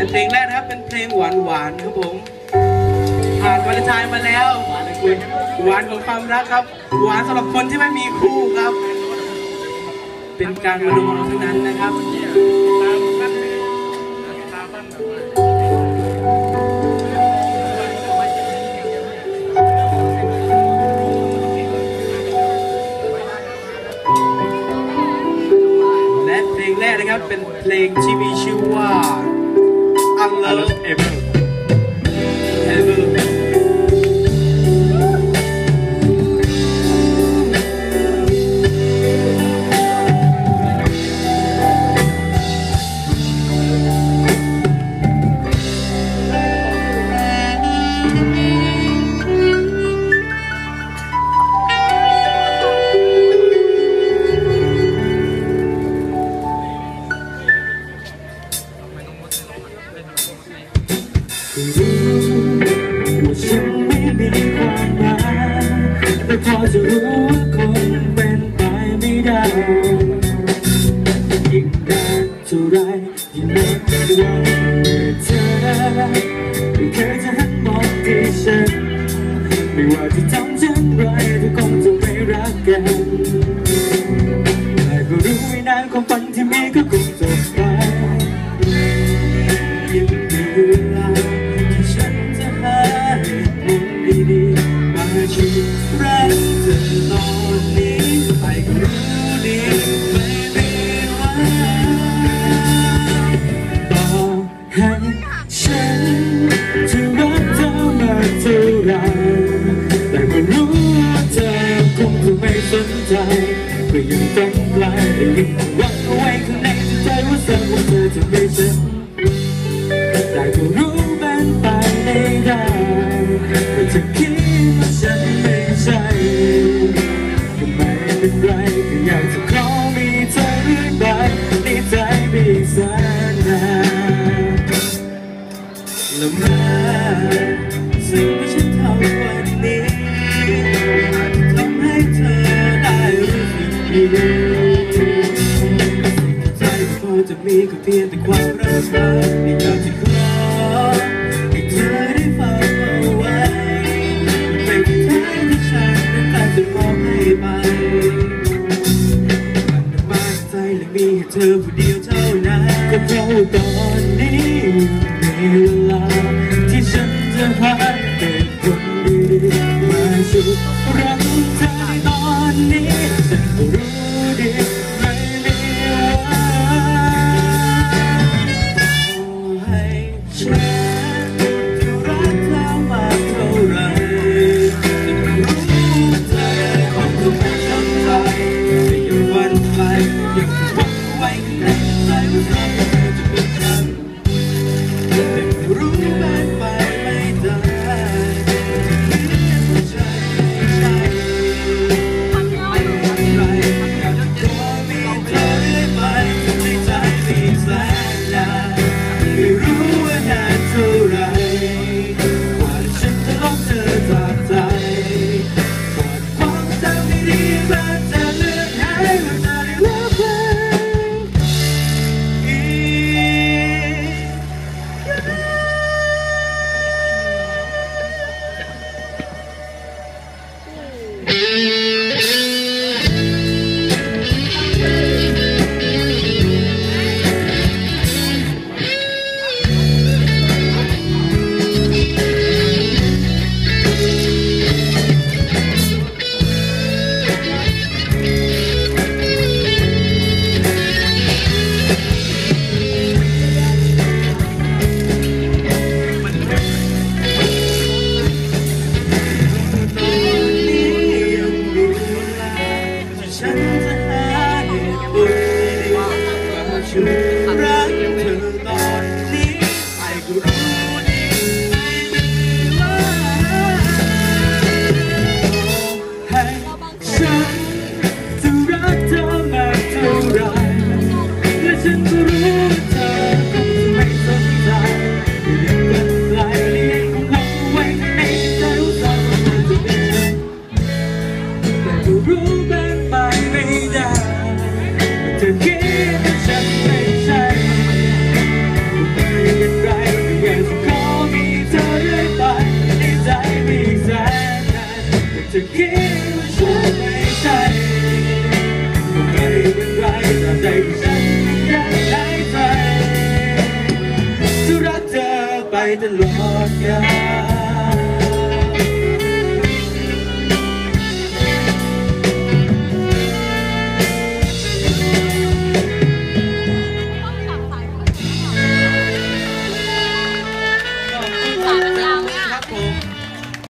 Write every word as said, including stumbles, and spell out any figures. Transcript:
และเพลงแรกนะครับเป็นเพลงหวานหวานครับผมผ่านวาเลนไทน์มาแล้วหวานของความรักครับหวานสำหรับคนที่ไม่มีคู่ครับเป็นการมโนเอาทั้งนั้นนะครับและเพลงแรกนะครับเป็นเพลงที่มีชื่อว่า Unlovableฉันไม่มีความหมายแต่พอจะรู้ว่าคงเป็นไปไม่ได้ยิ่งนานเท่าไรยิ่งหมดหวังเมื่อเธอไม่เคยจะหันมองที่ฉันไม่ว่าจะทำเช่นไรเธอคงจะไม่รักกันแต่ก็รู้ไม่นานความฝันที่มีก็คงจบไปยังมีเวลาที่ฉันจะหาเหตุผลดีๆมาช่วยรักเธอตอนนี้ไปก็รู้ดีไม่มีวันต่อให้ฉันจะรักเธอมากเท่าไรแต่ก็รู้ว่าเธอคงจะไม่สนใจก็ยังต้องไกลแต่ยังหวังเอาไว้ข้างในใจว่าสักวันเธอจะไม่เจ็บแต่ก็รู้เป็นไปไม่ได้ว่าจะคิดว่าฉันไม่ใช่ก็ไม่เป็นไรก็อยากจะขอมีเธอเรื่อยไปในใจไม่แสนนานและแม้สิ่งที่ฉันทำวันนี้อาจจะทำให้เธอได้รู้สึกดีสิ่งที่ใจพอจะมีก็เพียงแต่ความรักที่อยากจะขอให้เธอได้ฟังเอาไว้เป็นที่แท้ที่ฉันนั้นตั้งใจมอบให้ไปมันมากใจและมีให้เธอผู้เดียวเท่านั้นก็เพราะตอนนี้มีเวลาที่ฉันจะหาเป็นคนดีมาช่วยรักเธอตอนนี้แต่ก็รู้ดีไม่มีวันรู้เป็นไปไม่ได้เธอคิดว่าฉันไม่ใช่จะคิดว่าฉันไม่ใช่ก็ไม่เป็นไรตราบใดที่ฉันยังหายใจจะรักเธอไปตลอดกาล